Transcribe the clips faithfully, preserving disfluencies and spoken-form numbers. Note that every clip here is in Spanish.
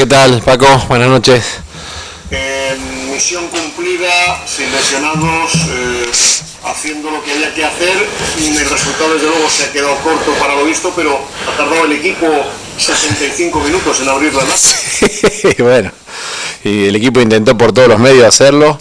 ¿Qué tal, Paco? Buenas noches. Eh, misión cumplida, sin lesionados, eh, haciendo lo que había que hacer. El resultado, desde luego, se ha quedado corto para lo visto, pero ha tardado el equipo sesenta y cinco minutos en abrir la lata. Sí, bueno, y el equipo intentó por todos los medios hacerlo.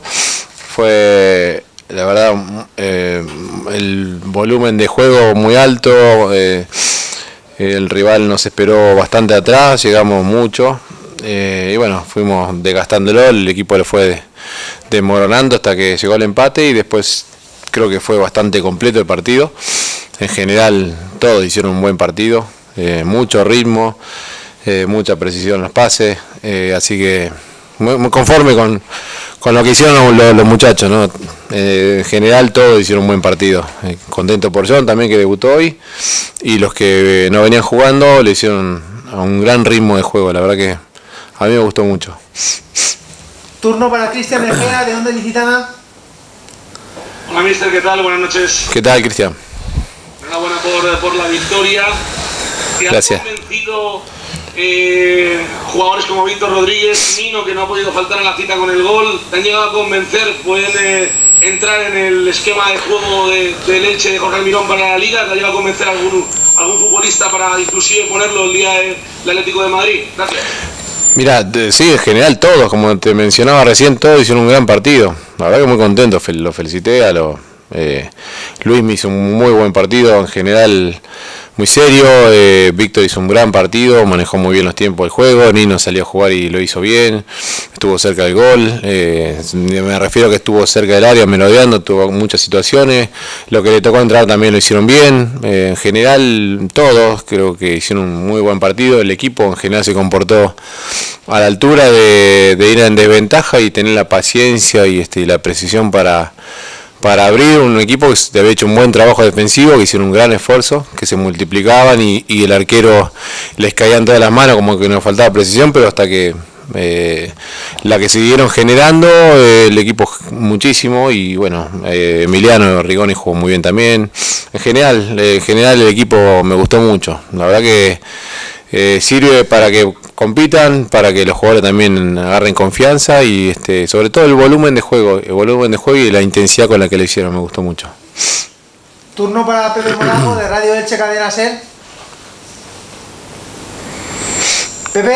Fue, la verdad, eh, el volumen de juego muy alto. Eh, el rival nos esperó bastante atrás, llegamos mucho. Eh, y bueno, fuimos desgastándolo, el equipo le fue desmoronando hasta que llegó el empate y después creo que fue bastante completo el partido. En general todos hicieron un buen partido, eh, mucho ritmo, eh, mucha precisión en los pases, eh, así que muy, muy conforme con, con lo que hicieron los, los muchachos, ¿no? Eh, en general todos hicieron un buen partido, eh, contento por John también que debutó hoy, y los que no venían jugando le hicieron a un gran ritmo de juego, la verdad que a mí me gustó mucho. Turno para Cristian Mejía, ¿de dónde Licitana? Hola, mister, ¿qué tal? Buenas noches. ¿Qué tal, Cristian? Enhorabuena por, por la victoria. ¿Te Gracias. han convencido eh, jugadores como Víctor Rodríguez, Nino, que no ha podido faltar en la cita con el gol? ¿Te han llegado a convencer? ¿Pueden eh, entrar en el esquema de juego de, del Elche de Jorge Almirón para la Liga? ¿Te ha llegado a convencer a algún, algún futbolista para inclusive ponerlo el día del Atlético de Madrid? Gracias. Mira, sí, en general todos, como te mencionaba recién, todos hicieron un gran partido. La verdad que muy contento, lo felicité a los... Eh, Luis me hizo un muy buen partido, en general muy serio. eh, Víctor hizo un gran partido, manejó muy bien los tiempos del juego. Nino salió a jugar y lo hizo bien, estuvo cerca del gol. eh, me refiero a que estuvo cerca del área merodeando, tuvo muchas situaciones. Lo que le tocó entrar también lo hicieron bien. eh, en general todos creo que hicieron un muy buen partido. El equipo en general se comportó a la altura de, de ir en desventaja y tener la paciencia y, este, y la precisión para para abrir un equipo que había hecho un buen trabajo defensivo, que hicieron un gran esfuerzo, que se multiplicaban y, y el arquero les caían todas las manos, como que nos faltaba precisión, pero hasta que eh, la que siguieron generando, eh, el equipo muchísimo, y bueno, eh, Emiliano Rigoni jugó muy bien también. En general, eh, en general el equipo me gustó mucho, la verdad que Eh, sirve para que compitan, para que los jugadores también agarren confianza y este, sobre todo el volumen de juego, el volumen de juego y la intensidad con la que lo hicieron, me gustó mucho. Turno para Pepe Monago de Radio Elche Cadena Ser. Pepe.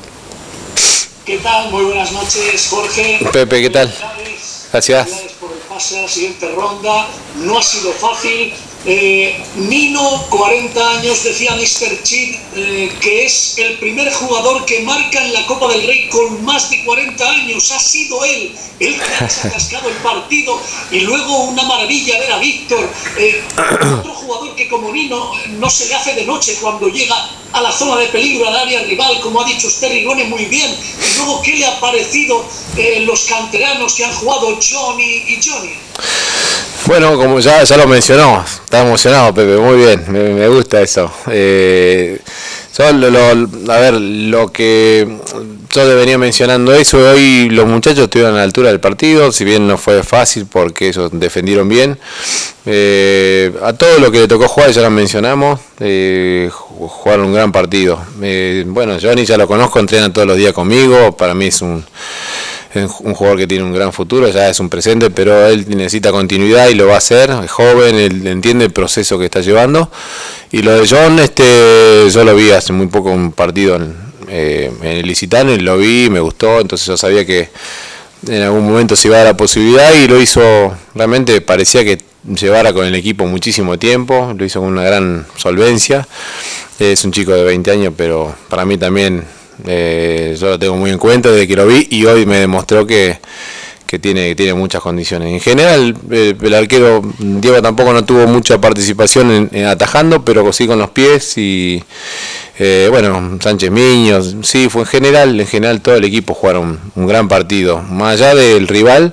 ¿Qué tal? Muy buenas noches, Jorge. Pepe, ¿qué tal? Gracias. Por el pase a la siguiente ronda. No ha sido fácil. Eh, Nino, cuarenta años, decía mister Chip, eh, que es el primer jugador que marca en la Copa del Rey con más de cuarenta años. Ha sido él el que ha cascado el partido. Y luego una maravilla ver a Víctor, eh, otro jugador que como Nino no se le hace de noche cuando llega a la zona de peligro, al área rival, como ha dicho usted, Rigoni, muy bien. Y luego, ¿qué le ha parecido eh, los canteranos que han jugado, Johnny y Johnny? Bueno, como ya, ya lo mencionó, está emocionado Pepe, muy bien, me, me gusta eso. Eh, yo lo, lo, a ver, lo que yo te venía mencionando eso, hoy los muchachos estuvieron a la altura del partido, si bien no fue fácil porque ellos defendieron bien. Eh, a todo lo que le tocó jugar ya lo mencionamos, eh, jugaron un gran partido. Eh, bueno, Johnny ya lo conozco, entrena todos los días conmigo, para mí es un... un jugador que tiene un gran futuro, ya es un presente, pero él necesita continuidad y lo va a hacer, es joven, él entiende el proceso que está llevando. Y lo de John, este, yo lo vi hace muy poco un partido en, eh, en el Licitano y lo vi, me gustó, entonces yo sabía que en algún momento se iba a dar la posibilidad y lo hizo, realmente parecía que llevara con el equipo muchísimo tiempo, lo hizo con una gran solvencia. Es un chico de veinte años, pero para mí también... Eh, yo lo tengo muy en cuenta desde que lo vi y hoy me demostró que, que tiene, tiene muchas condiciones. En general, eh, el arquero Diego tampoco no tuvo mucha participación en, en atajando, pero sí con los pies y eh, bueno, Sánchez Miños, sí, fue en general, en general todo el equipo jugaron un, un gran partido, más allá del rival,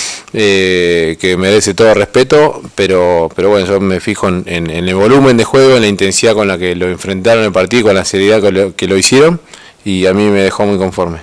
eh, que merece todo respeto, pero, pero bueno, yo me fijo en, en, en el volumen de juego, en la intensidad con la que lo enfrentaron el partido, con la seriedad que lo, que lo hicieron. Y a mí me dejó muy conforme.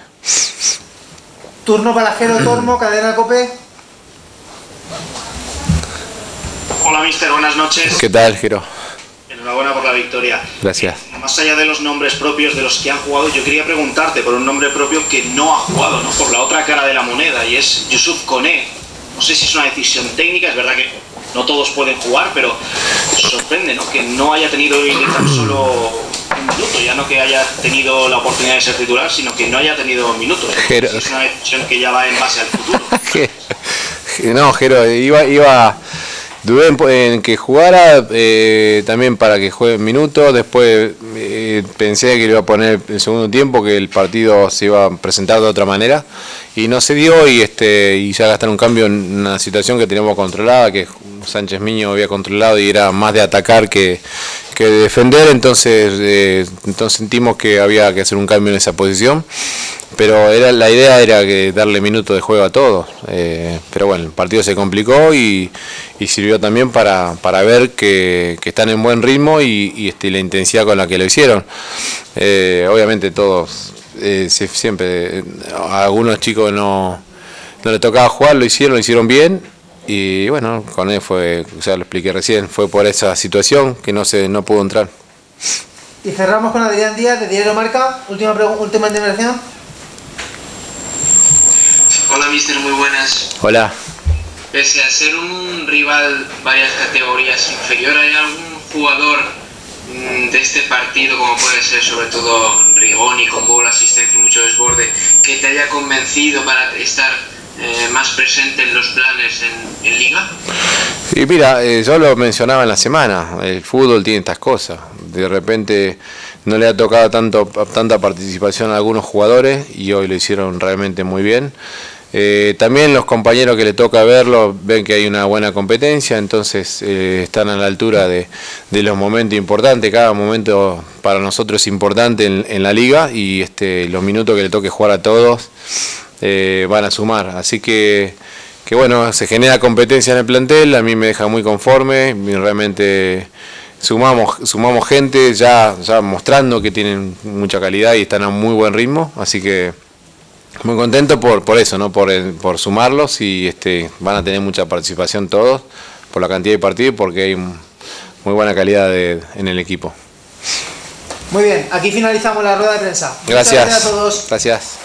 Turno para Jero Tormo, Cadena Cope. Hola, mister, buenas noches. ¿Qué tal, Jero? En Enhorabuena por la victoria. Gracias. Eh, más allá de los nombres propios de los que han jugado, yo quería preguntarte por un nombre propio que no ha jugado, ¿no? Por la otra cara de la moneda, y es Youssouf Koné. No sé si es una decisión técnica, es verdad que no todos pueden jugar, pero sorprende, ¿no? Que no haya tenido ni tan solo un minuto, ya no que haya tenido la oportunidad de ser titular, sino que no haya tenido minutos. Jero. Es una decisión que ya va en base al futuro. No, Jero, iba, iba, dudé en, en que jugara, eh, también para que juegue minutos, después eh, pensé que le iba a poner el segundo tiempo, que el partido se iba a presentar de otra manera, y no se dio, y este y ya gastar un cambio en una situación que teníamos controlada, que Sánchez Miño había controlado y era más de atacar que, que de defender, entonces, eh, entonces sentimos que había que hacer un cambio en esa posición. Pero era, la idea era que darle minutos de juego a todos, eh, pero bueno, el partido se complicó y, y sirvió también para, para ver que, que están en buen ritmo y, y este, la intensidad con la que lo hicieron. Eh, obviamente todos, eh, siempre, eh, a algunos chicos no, no les tocaba jugar, lo hicieron, lo hicieron bien y bueno, con él fue, o sea, lo expliqué recién, fue por esa situación que no, se, no pudo entrar. Y cerramos con Adrián Díaz de Diario Marca, última, última intervención. Hola mister, muy buenas. Hola. Pese a ser un rival varias categorías inferior, ¿hay algún jugador mmm, de este partido, como puede ser sobre todo Rigoni, con gol, asistencia y mucho desborde, que te haya convencido para estar eh, más presente en los planes en, en Liga? Sí, mira, eh, yo lo mencionaba en la semana, el fútbol tiene estas cosas, de repente no le ha tocado tanto, tanta participación a algunos jugadores y hoy lo hicieron realmente muy bien. Eh, también los compañeros que le toca verlo ven que hay una buena competencia, entonces eh, están a la altura de, de los momentos importantes. Cada momento para nosotros es importante en, en la liga y este, los minutos que le toque jugar a todos eh, van a sumar. Así que, que bueno, se genera competencia en el plantel, a mí me deja muy conforme, realmente sumamos, sumamos gente ya, ya mostrando que tienen mucha calidad y están a muy buen ritmo, así que muy contento por, por eso, ¿no? por, por sumarlos y este, van a tener mucha participación todos por la cantidad de partidos y porque hay muy buena calidad de, en el equipo. Muy bien, aquí finalizamos la rueda de prensa. Gracias. Muchas gracias a todos. Gracias.